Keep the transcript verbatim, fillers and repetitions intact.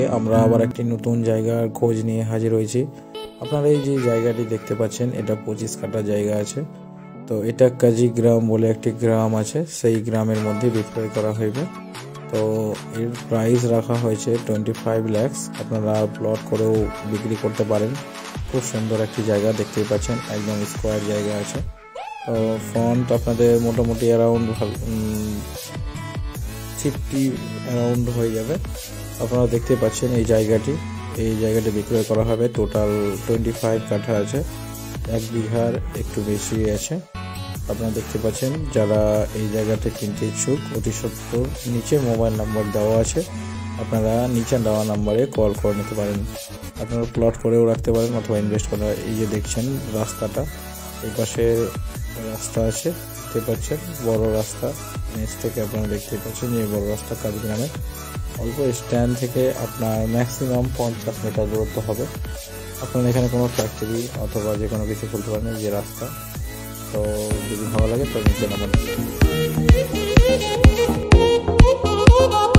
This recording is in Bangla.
আমরা আবার একটি নতুন জায়গার খোঁজ নিয়ে হাজির হয়েছি। আপনারা এই যে জায়গাটি দেখতে পাচ্ছেন, এটা পঁচিশ কাঠা জায়গা আছে। তো এটা কাজী গ্রাম বলে একটি গ্রাম আছে, সেই গ্রামের মধ্যে বিক্রয় করা হইবে। তো এর প্রাইস রাখা হয়েছে টোয়েন্টি ফাইভ ল্যাক্স। আপনারা প্লট করেও বিক্রি করতে পারেন। খুব সুন্দর একটি জায়গা দেখতেই পাচ্ছেন, একদম স্কোয়ার জায়গা আছে। তো ফ্রন্ট আপনাদের মোটামুটি অ্যারাউন্ড ফিফটি অ্যারাউন্ড হয়ে যাবে। আপনারা দেখতে পাচ্ছেন এই জায়গাটি এই জায়গাটি বিক্রয় করা হবে। টোটাল টোয়েন্টি ফাইভ কাঠা আছে, এক বিঘার একটু বেশি আছে। আপনারা দেখতে পাচ্ছেন, যারা এই জায়গাতে কিনতে ইচ্ছুক অতি সত্তর নিচে মোবাইল নাম্বার দেওয়া আছে, আপনারা নিচে দেওয়া নাম্বারে কল করে নিতে পারেন। আপনারা প্লট করেও রাখতে পারেন অথবা ইনভেস্ট করা। এই যে দেখছেন রাস্তাটা, এই পাশে রাস্তা আছে, দেখতে পাচ্ছেন বড় রাস্তা। নিচ থেকে আপনারা দেখতে পাচ্ছেন যে বড় রাস্তা কাজী গ্রামের অল্প স্ট্যান্ড থেকে আপনার ম্যাক্সিমাম পঞ্চাশ মিটার দূরত্ব হবে। আপনারা এখানে কোনো ফ্যাক্টরি অথবা যে কোনো কিছু খুলতে পারেন, যে রাস্তা। তো যদি ভালো লাগে তো নিচে নামান।